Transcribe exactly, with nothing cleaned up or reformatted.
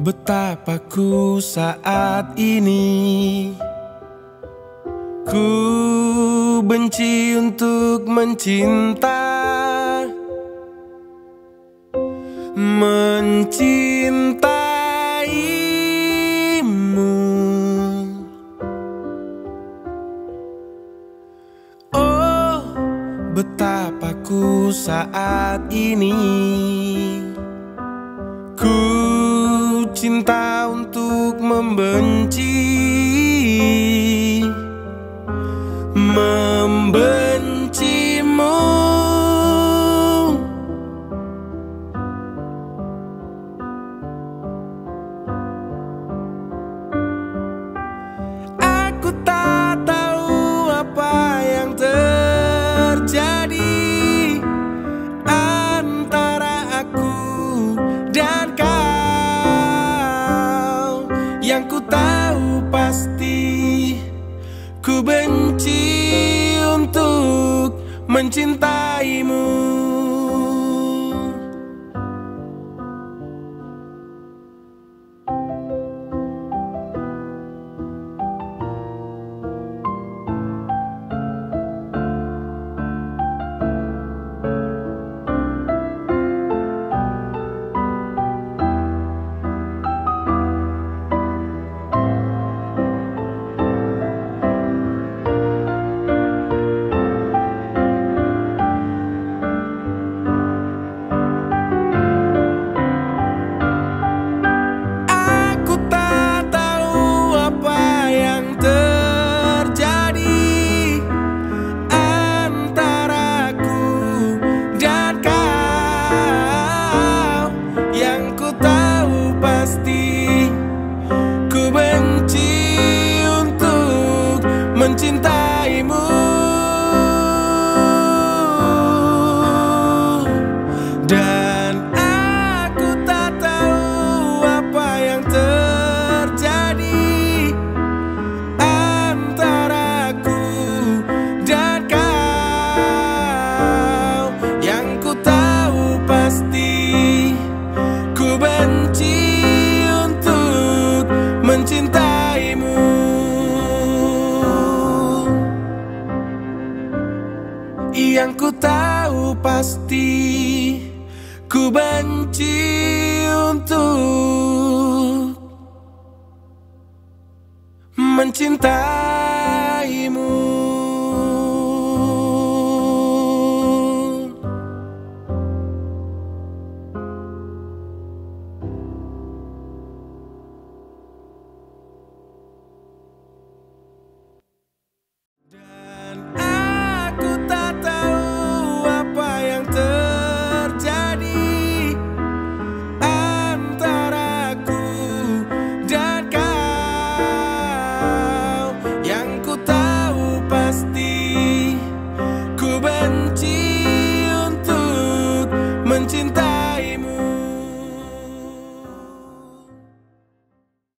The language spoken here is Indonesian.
Betapa ku saat ini ku benci untuk mencinta, mencintaimu. Oh, betapa ku saat ini ku cinta untuk membenci, membencimu. Aku tak tahu apa yang terjadi antara aku dan kau. Yang ku tahu pasti ku benci untuk mencintaimu. Mencintaimu, dan aku tak tahu apa yang terjadi antara aku dan kau. Yang ku tahu pasti ku benci untuk mencintaimu. Yang ku tahu pasti ku benci untuk mencintai.